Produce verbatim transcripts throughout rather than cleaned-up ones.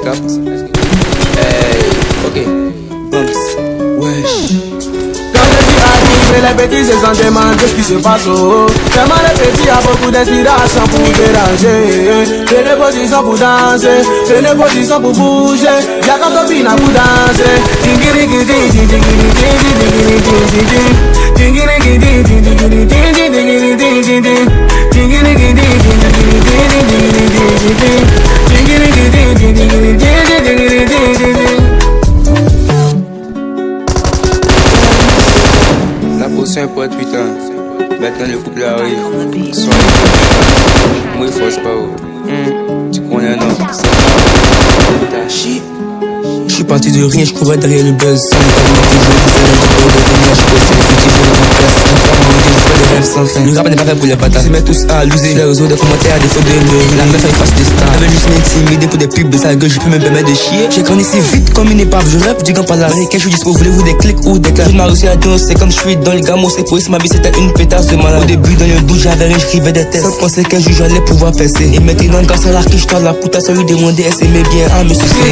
captes? Hey, ok. Bumps. Wesh. Quand je suis arrivé, les petits se sont demandé ce qui se passe au haut. Vraiment les petits a beaucoup d'inspiration pour déranger. J'ai des positions pour danser, j'ai des positions pour bouger. Y'a quand on vient pour danser. La potion est pour être putain. Maintenant le couple arrive. Sois moi il force pas. Mmh. Tu connais non? T'as chier. Je suis parti de rien, je courais derrière le buzz. Sans le sans fin. Le rap n'est pas fait pour les bâtards. Ils se mettent tous à loser. Les réseaux de commentaires à défaut de me. La meuf elle fasse des stars. Elle veut juste m'intimider pour des pubs de sa gueule. Je peux me permettre de chier. J'ai grandi si vite comme une épave. Je rappe du gant par l'arrêt. Quand je suis dispo, voulez-vous des clics ou des claques? Je m'ai réussi à danser comme je suis dans le gamos. C'est pour ma vie c'était une pétasse de malade. Au début dans le doute j'avais rien, j'écrivais des tests. Sans penser qu'un jour j'allais pouvoir percer. Et maintenant grâce à l'art que je t'en la putain sans lui demander elle s'aimait bien à me soucier.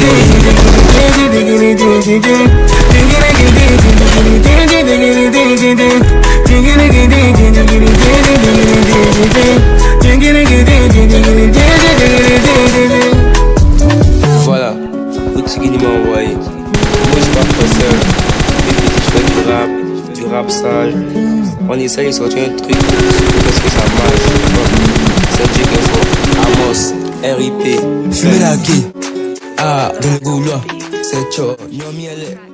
Voilà, Outigui m'a envoyé. Moi je suis pas professeur. Je fais du rap, du rap sale. On essaye de sortir un truc parce que ça marche. C'est Dieu qu'il faut. Amos, R I P. Fumer la qui? Ah, dans le gouloir. C'est chaud, non miel.